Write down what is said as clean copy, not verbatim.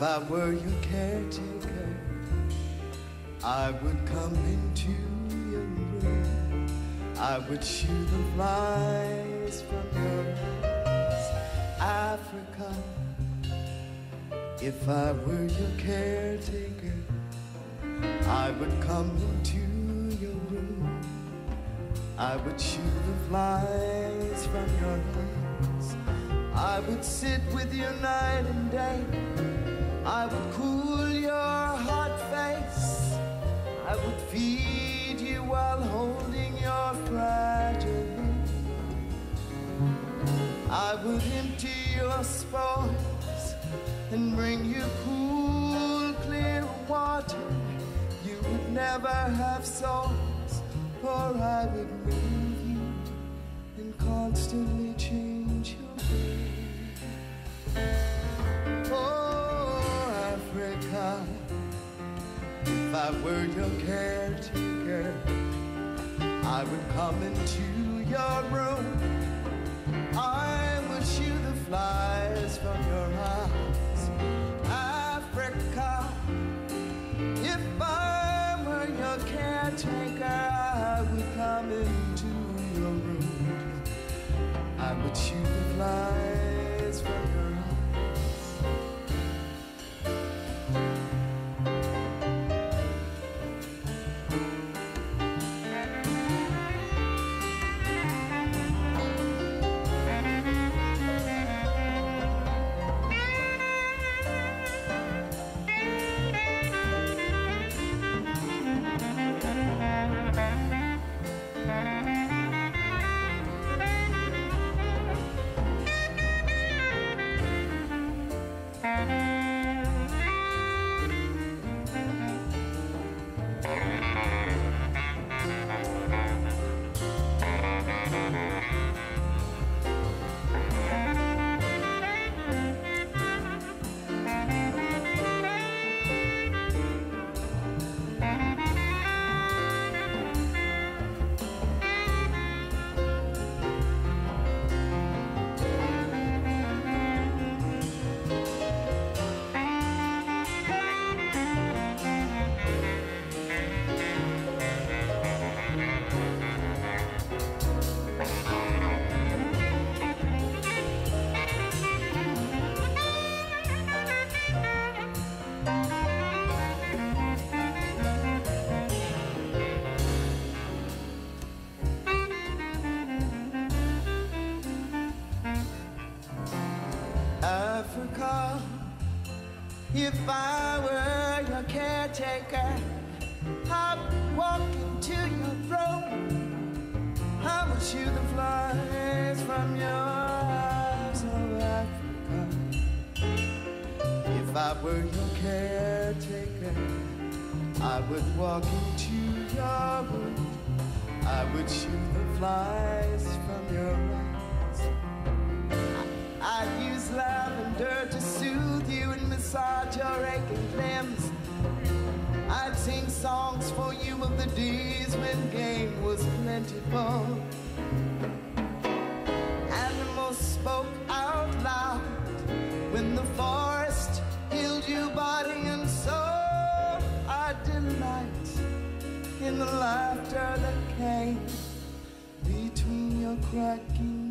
I were your caretaker, I would come into your room. I would shoo the flies from your eyes. Africa, if I were your caretaker, I would come into your room. I would shoo the flies from your eyes. I would sit with you night and day. I would cool your hot face. I would feed you while holding your fragile hand. I would empty your spoils and bring you cool, clear water. You would never have souls, for I would move you and constantly change your way. Oh, Africa, if I were your caretaker, I would come into your room. I would shoo the flies from your eyes. Africa, if I were your caretaker, I would come into your room. I would shoo the flies from your eyes. Africa, if I were your caretaker, I'd walk into your room. I would shoo the flies from your eyes. Oh, Africa, if I were your caretaker, I would walk into your room. I would shoo the flies from your eyes. I'd use lavender to soothe you and massage your aching limbs. I'd sing songs for you of the days when game was plentiful. Animals spoke out loud when the forest healed you body and soul. I'd delight in the laughter that came between your cracking